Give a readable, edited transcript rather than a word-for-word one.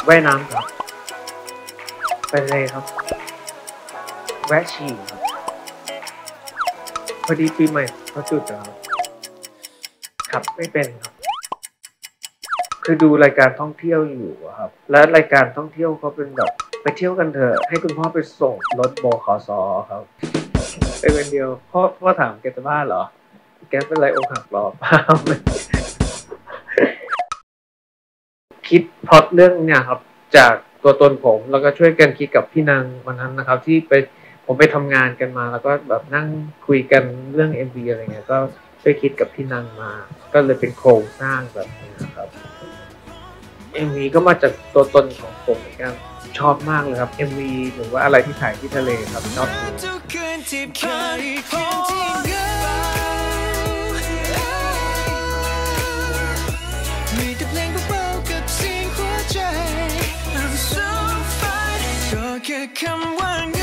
ว่ายน้ำครับไปเลยครับแวะฉี่ครับพอดีปีใหม่เขาจุดครับครับไม่เป็นครับคือดูรายการท่องเที่ยวอยู่ครับและรายการท่องเที่ยวเขาเป็นแบบไปเที่ยวกันเถอะให้คุณพ่อไปส่งรถบขสครับไปคนเดียวพ่อถามแกจะบ้าเหรอแกเป็นไรอกหักหรอเปล่าคิดพล็อตเรื่องเนี่ยครับจากตัวตนผมแล้วก็ช่วยกันคิดกับพี่นางวันนั้นนะครับที่ผมไปทำงานกันมาแล้วก็แบบนั่งคุยกันเรื่อง MV อะไรเงี้ยก็ช่วยคิดกับพี่นางมาก็เลยเป็นโครงสร้างแบบนี้นะครับ MV ก็มาจากตัวตนของผมเหมือนกันชอบมากเลยครับ MV หรือว่าอะไรที่ถ่ายที่ทะเลครับชอบมีแต่เพลงเบาๆกับเสียงหัวใจ I'm so fine ก็แค่คำว่า